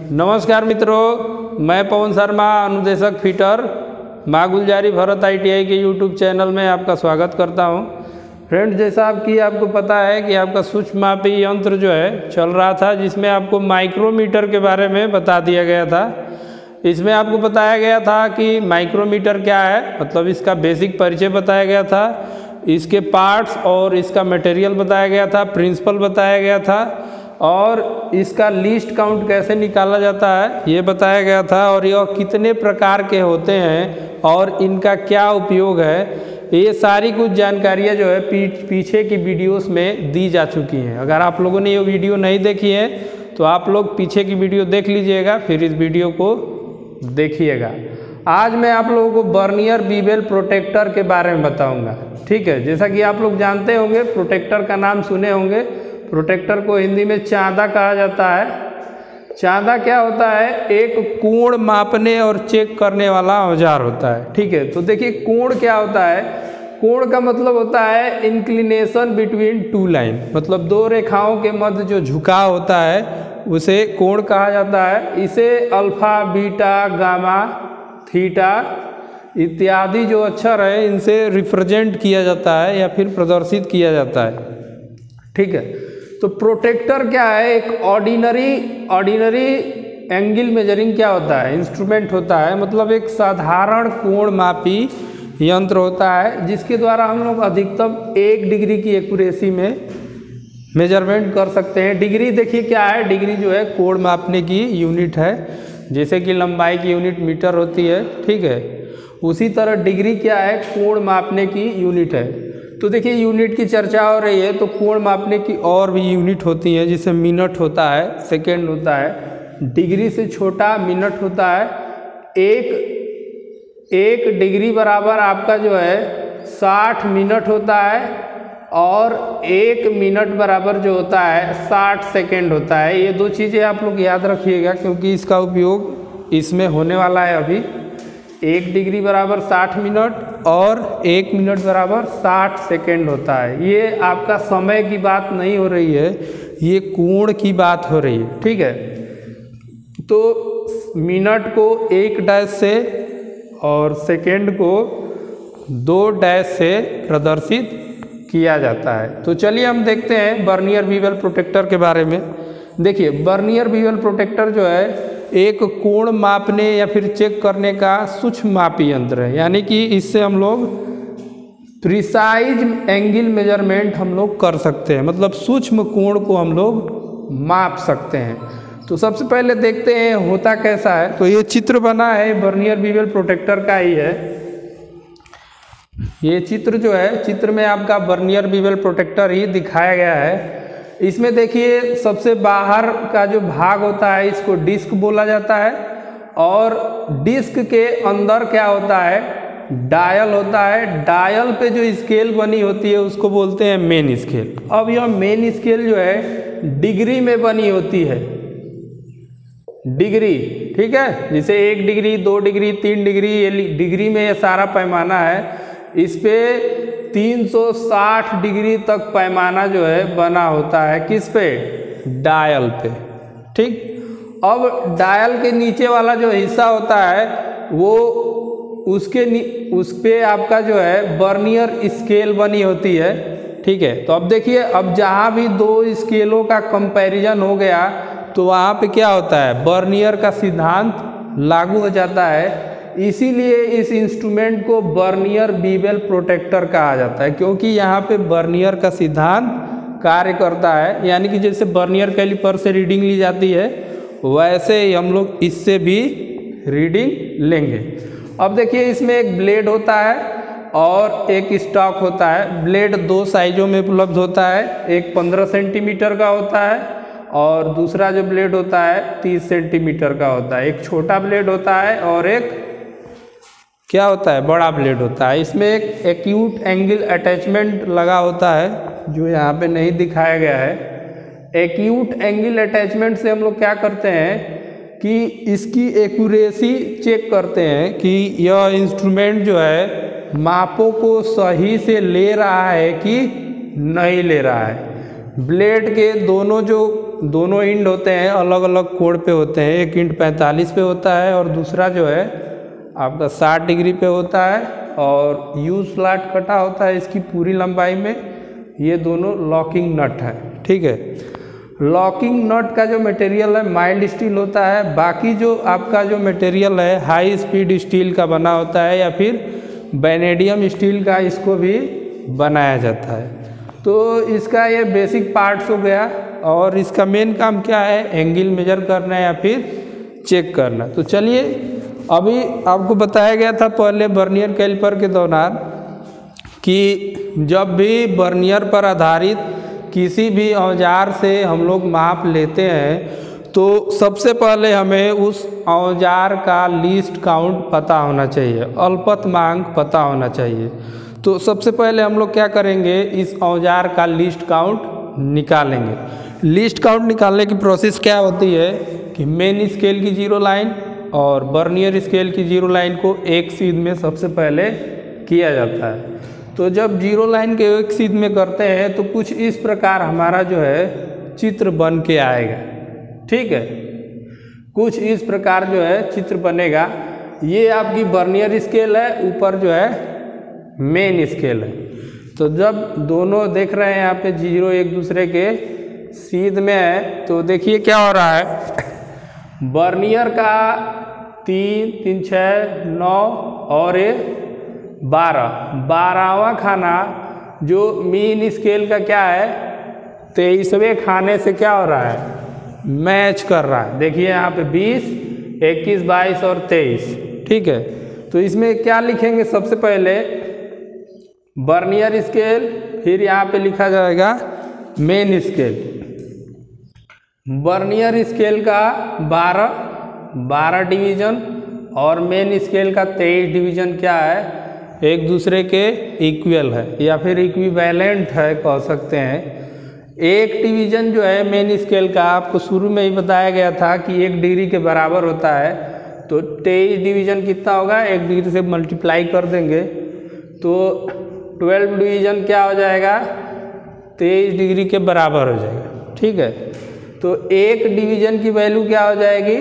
नमस्कार मित्रों, मैं पवन शर्मा, अनुदेशक फिटर, माँ गुलजारी भरत ITI के YouTube चैनल में आपका स्वागत करता हूं। फ्रेंड्स, जैसा आपको पता है कि आपका सूक्ष्म मापी यंत्र जो है चल रहा था, जिसमें आपको माइक्रोमीटर के बारे में बता दिया गया था। इसमें आपको बताया गया था कि माइक्रोमीटर क्या है, मतलब इसका बेसिक परिचय बताया गया था, इसके पार्ट्स और इसका मटेरियल बताया गया था, प्रिंसिपल बताया गया था और इसका लीस्ट काउंट कैसे निकाला जाता है ये बताया गया था, और यह कितने प्रकार के होते हैं और इनका क्या उपयोग है, ये सारी कुछ जानकारियाँ जो है पीछे की वीडियोस में दी जा चुकी हैं। अगर आप लोगों ने ये वीडियो नहीं देखी है तो आप लोग पीछे की वीडियो देख लीजिएगा, फिर इस वीडियो को देखिएगा। आज मैं आप लोगों को बर्नियर बीवेल प्रोटेक्टर के बारे में बताऊंगा। ठीक है, जैसा कि आप लोग जानते होंगे, प्रोटेक्टर का नाम सुने होंगे। प्रोटेक्टर को हिंदी में चांदा कहा जाता है। चांदा क्या होता है? एक कोण मापने और चेक करने वाला औजार होता है। ठीक है, तो देखिए कोण क्या होता है। कोण का मतलब होता है इंक्लिनेशन बिटवीन टू लाइन, मतलब दो रेखाओं के मध्य जो झुकाव होता है उसे कोण कहा जाता है। इसे अल्फा, बीटा, गामा, थीटा इत्यादि जो अक्षर है इनसे रिप्रेजेंट किया जाता है या फिर प्रदर्शित किया जाता है। ठीक है, तो प्रोटेक्टर क्या है? एक ऑर्डिनरी एंगल मेजरिंग क्या होता है? इंस्ट्रूमेंट होता है, मतलब एक साधारण कोण मापी यंत्र होता है जिसके द्वारा हम लोग अधिकतम 1 डिग्री की एक्यूरेसी में मेजरमेंट कर सकते हैं। डिग्री देखिए क्या है, डिग्री जो है कोण मापने की यूनिट है, जैसे कि लंबाई की यूनिट मीटर होती है। ठीक है, उसी तरह डिग्री क्या है? कोण मापने की यूनिट है। तो देखिए यूनिट की चर्चा हो रही है, तो कोण मापने की और भी यूनिट होती हैं, जिसे मिनट होता है, सेकेंड होता है, डिग्री से छोटा मिनट होता है। एक डिग्री बराबर आपका जो है 60 मिनट होता है, और 1 मिनट बराबर जो होता है 60 सेकेंड होता है। ये दो चीज़ें आप लोग याद रखिएगा, क्योंकि इसका उपयोग इसमें होने वाला है अभी। 1 डिग्री बराबर 60 मिनट और 1 मिनट बराबर 60 सेकेंड होता है। ये आपका समय की बात नहीं हो रही है, ये कोण की बात हो रही है। ठीक है, तो मिनट को 1 डैश से और सेकेंड को 2 डैश से प्रदर्शित किया जाता है। तो चलिए हम देखते हैं बर्नियर बीवेल प्रोटेक्टर के बारे में। देखिए बर्नियर बीवेल प्रोटेक्टर जो है एक कोण मापने या फिर चेक करने का सूक्ष्म मापी यंत्र है, यानी कि इससे हम लोग प्रिसाइज एंगल मेजरमेंट हम लोग कर सकते हैं, मतलब सूक्ष्म कोण को हम लोग माप सकते हैं। तो सबसे पहले देखते हैं होता कैसा है। तो ये चित्र बना है बर्नियर बीवेल प्रोटेक्टर का ही है। ये चित्र जो है, चित्र में आपका बर्नियर बीवेल प्रोटेक्टर ही दिखाया गया है। इसमें देखिए सबसे बाहर का जो भाग होता है इसको डिस्क बोला जाता है, और डिस्क के अंदर क्या होता है? डायल होता है। डायल पे जो स्केल बनी होती है उसको बोलते हैं मेन स्केल। अब यह मेन स्केल जो है डिग्री में बनी होती है, डिग्री। ठीक है, जैसे 1 डिग्री, 2 डिग्री, 3 डिग्री, ये डिग्री में ये सारा पैमाना है। इस पे 360 डिग्री तक पैमाना जो है बना होता है। किस पे? डायल पे। ठीक, अब डायल के नीचे वाला जो हिस्सा होता है वो उस पे आपका जो है बर्नियर स्केल बनी होती है। ठीक है, तो अब देखिए, अब जहाँ भी 2 स्केलों का कंपैरिजन हो गया तो वहाँ पे क्या होता है? बर्नियर का सिद्धांत लागू हो जाता है। इसीलिए इस इंस्ट्रूमेंट को बर्नियर बीवेल प्रोटेक्टर कहा जाता है, क्योंकि यहाँ पे बर्नियर का सिद्धांत कार्य करता है। यानी कि जैसे बर्नियर कैलिपर से रीडिंग ली जाती है, वैसे ही हम लोग इससे भी रीडिंग लेंगे। अब देखिए इसमें एक ब्लेड होता है और एक स्टॉक होता है। ब्लेड 2 साइजों में उपलब्ध होता है, एक 15 सेंटीमीटर का होता है और दूसरा जो ब्लेड होता है 30 सेंटीमीटर का होता है। एक छोटा ब्लेड होता है और एक क्या होता है? बड़ा ब्लेड होता है। इसमें एक एक्यूट एंगल अटैचमेंट लगा होता है, जो यहाँ पे नहीं दिखाया गया है। एक्यूट एंगल अटैचमेंट से हम लोग क्या करते हैं कि इसकी एक्यूरेसी चेक करते हैं कि यह इंस्ट्रूमेंट जो है मापों को सही से ले रहा है कि नहीं ले रहा है। ब्लेड के दोनों जो दोनों इंड होते हैं अलग अलग कोण पे होते हैं। एक इंड 45 पे होता है और दूसरा जो है आपका 60 डिग्री पे होता है और यू स्लॉट कटा होता है इसकी पूरी लंबाई में। ये दोनों लॉकिंग नट है, ठीक है। लॉकिंग नट का जो मटेरियल है माइल्ड स्टील होता है, बाकी जो आपका जो मटेरियल है हाई स्पीड स्टील का बना होता है या फिर वैनेडियम स्टील का इसको भी बनाया जाता है। तो इसका ये बेसिक पार्ट्स हो गया और इसका मेन काम क्या है, एंगल मेजर करना या फिर चेक करना। तो चलिए अभी आपको बताया गया था पहले वर्नियर कैलिपर के दौरान कि जब भी वर्नियर पर आधारित किसी भी औजार से हम लोग माप लेते हैं तो सबसे पहले हमें उस औजार का लीस्ट काउंट पता होना चाहिए, अल्पतमांक पता होना चाहिए। तो सबसे पहले हम लोग क्या करेंगे, इस औजार का लीस्ट काउंट निकालेंगे। लीस्ट काउंट निकालने की प्रोसेस क्या होती है कि मेन स्केल की जीरो लाइन और वर्नियर स्केल की जीरो लाइन को एक सीध में सबसे पहले किया जाता है। तो जब जीरो लाइन के एक सीध में करते हैं तो कुछ इस प्रकार हमारा जो है चित्र बन के आएगा, ठीक है। कुछ इस प्रकार जो है चित्र बनेगा। ये आपकी वर्नियर स्केल है, ऊपर जो है मेन स्केल है। तो जब दोनों देख रहे हैं यहाँ पे जीरो एक दूसरे के सीध में है तो देखिए क्या हो रहा है। वर्नियर का 3, 3, 6, 9 और 12वां खाना जो मेन स्केल का क्या है 23वें खाने से क्या हो रहा है, मैच कर रहा है। देखिए यहाँ पे 20, 21, 22 और 23, ठीक है। तो इसमें क्या लिखेंगे, सबसे पहले वर्नियर स्केल, फिर यहाँ पे लिखा जाएगा मेन स्केल। वर्नियर स्केल का 12 डिवीजन और मेन स्केल का 23 डिवीजन क्या है, एक दूसरे के इक्वल है या फिर इक्विवेलेंट है कह सकते हैं। एक डिवीजन जो है मेन स्केल का आपको शुरू में ही बताया गया था कि 1 डिग्री के बराबर होता है। तो 23 डिवीजन कितना होगा, 1 डिग्री से मल्टीप्लाई कर देंगे तो 12 डिवीजन क्या हो जाएगा, 23 डिग्री के बराबर हो जाएगा, ठीक है। तो 1 डिवीजन की वैल्यू क्या हो जाएगी,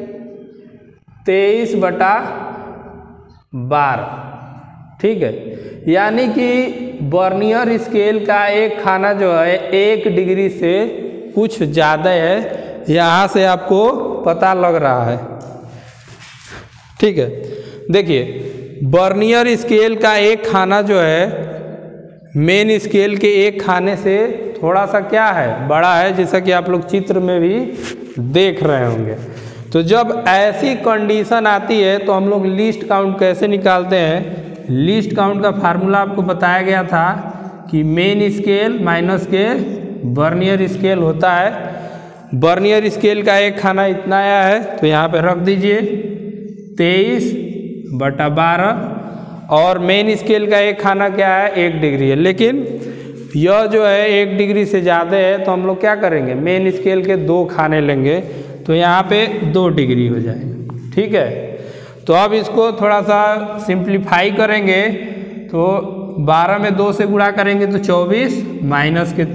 23/12, ठीक है। यानी कि वर्नियर स्केल का एक खाना जो है 1 डिग्री से कुछ ज़्यादा है, यहाँ से आपको पता लग रहा है, ठीक है। देखिए वर्नियर स्केल का एक खाना जो है मेन स्केल के एक खाने से थोड़ा सा क्या है, बड़ा है, जैसा कि आप लोग चित्र में भी देख रहे होंगे। तो जब ऐसी कंडीशन आती है तो हम लोग लीस्ट काउंट कैसे निकालते हैं। लीस्ट काउंट का फार्मूला आपको बताया गया था कि मेन स्केल माइनस के वर्नियर स्केल होता है। वर्नियर स्केल का एक खाना इतना आया है तो यहाँ पे रख दीजिए 23/12 और मेन स्केल का एक खाना क्या है, 1 डिग्री है। लेकिन यह जो है 1 डिग्री से ज़्यादा है तो हम लोग क्या करेंगे, मेन स्केल के 2 खाने लेंगे तो यहाँ पे 2 डिग्री हो जाएगा, ठीक है। तो अब इसको थोड़ा सा सिंप्लीफाई करेंगे तो 12 में 2 से गुणा करेंगे तो 24 माइनस के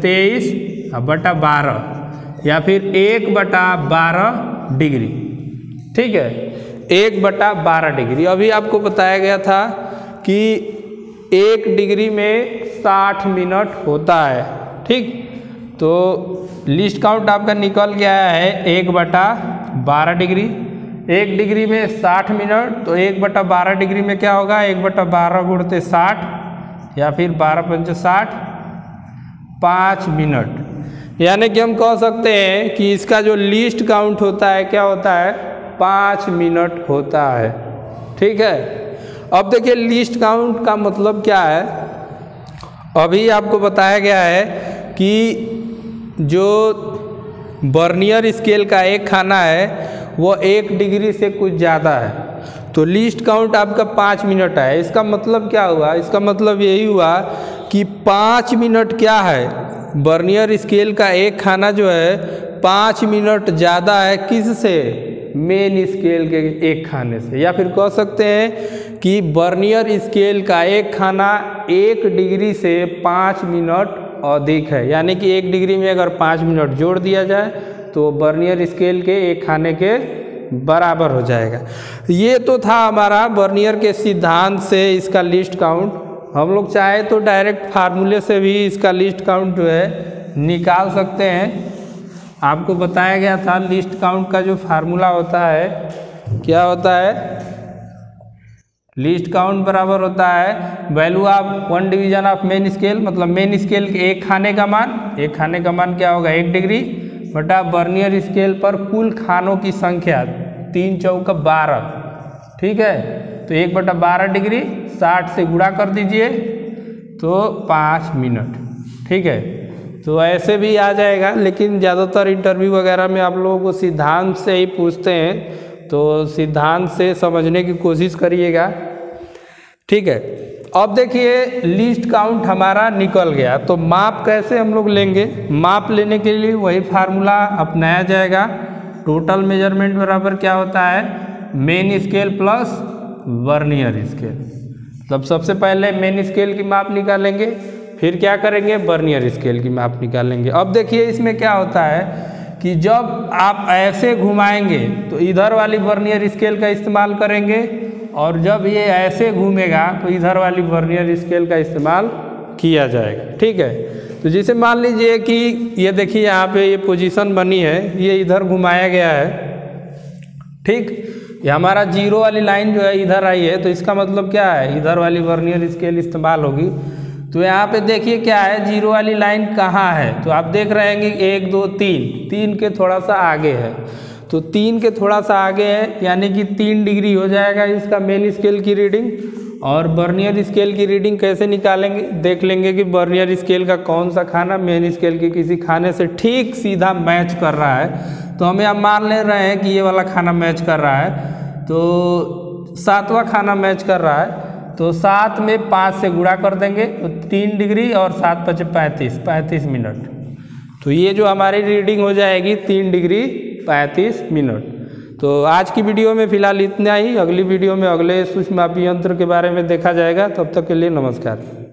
23/12 या फिर 1/12 डिग्री, ठीक है, 1/12 डिग्री। अभी आपको बताया गया था कि 1 डिग्री में 60 मिनट होता है, ठीक। तो लीस्ट काउंट आपका निकल गया है 1/12 डिग्री। 1 डिग्री में 60 मिनट तो 1/12 डिग्री में क्या होगा, 1/12 गुणते 60 या फिर 12 पंचे 60, 5 मिनट। यानी कि हम कह सकते हैं कि इसका जो लीस्ट काउंट होता है क्या होता है, 5 मिनट होता है, ठीक है। अब देखिए लीस्ट काउंट का मतलब क्या है। अभी आपको बताया गया है कि जो वर्नियर स्केल का एक खाना है वो 1 डिग्री से कुछ ज़्यादा है तो लीस्ट काउंट आपका 5 मिनट है। इसका मतलब क्या हुआ, इसका मतलब यही हुआ कि 5 मिनट क्या है, वर्नियर स्केल का एक खाना जो है 5 मिनट ज़्यादा है किससे, मेन स्केल के एक खाने से। या फिर कह सकते हैं कि वर्नियर स्केल का एक खाना 1 डिग्री से 5 मिनट अधिक है। यानी कि 1 डिग्री में अगर 5 मिनट जोड़ दिया जाए तो वर्नियर स्केल के एक खाने के बराबर हो जाएगा। ये तो था हमारा वर्नियर के सिद्धांत से इसका लीस्ट काउंट। हम लोग चाहे तो डायरेक्ट फार्मूले से भी इसका लीस्ट काउंट जो है निकाल सकते हैं। आपको बताया गया था लीस्ट काउंट का जो फार्मूला होता है क्या होता है, लीस्ट काउंट बराबर होता है value of 1 division of main scale, मतलब मेन स्केल के एक खाने का मान क्या होगा 1 डिग्री बटा वर्नियर स्केल पर कुल खानों की संख्या 3 चौका 12, ठीक है। तो 1/12 डिग्री 60 से गुणा कर दीजिए तो 5 मिनट, ठीक है। तो ऐसे भी आ जाएगा, लेकिन ज़्यादातर इंटरव्यू वगैरह में आप लोगों को सिद्धांत से ही पूछते हैं, तो सिद्धांत से समझने की कोशिश करिएगा, ठीक है। अब देखिए लीस्ट काउंट हमारा निकल गया, तो माप कैसे हम लोग लेंगे। माप लेने के लिए वही फार्मूला अपनाया जाएगा। टोटल मेजरमेंट बराबर क्या होता है, main scale plus vernier scale. मतलब सबसे पहले मेन स्केल की माप निकालेंगे, फिर क्या करेंगे वर्नियर स्केल की माप निकालेंगे। अब देखिए इसमें क्या होता है कि जब आप ऐसे घुमाएंगे तो इधर वाली वर्नियर स्केल का इस्तेमाल करेंगे, और जब ये ऐसे घूमेगा तो इधर वाली वर्नियर स्केल का इस्तेमाल किया जाएगा, ठीक है। तो जैसे मान लीजिए कि ये देखिए यहाँ पे ये पोजीशन बनी है, ये इधर घुमाया गया है, ठीक। ये हमारा 0 वाली लाइन जो है इधर आई है, तो इसका मतलब क्या है इधर वाली वर्नियर स्केल इस्तेमाल होगी। तो यहाँ पे देखिए क्या है 0 वाली लाइन कहाँ है, तो आप देख रहे हैं कि 1 2 3 के थोड़ा सा आगे है, तो 3 के थोड़ा सा आगे है, यानी कि 3 डिग्री हो जाएगा इसका मेन स्केल की रीडिंग। और वर्नियर स्केल की रीडिंग कैसे निकालेंगे, देख लेंगे कि वर्नियर स्केल का कौन सा खाना मेन स्केल के किसी खाने से ठीक सीधा मैच कर रहा है। तो हम यहाँ मान ले रहे हैं कि ये वाला खाना मैच कर रहा है, तो 7वां खाना मैच कर रहा है, तो 7 में 5 से गुणा कर देंगे तो 3 डिग्री और 7 × 5 = 35 मिनट। तो ये जो हमारी रीडिंग हो जाएगी 3 डिग्री 35 मिनट। तो आज की वीडियो में फ़िलहाल इतना ही। अगली वीडियो में अगले सूक्ष्ममापी यंत्र के बारे में देखा जाएगा। तब तक के लिए नमस्कार।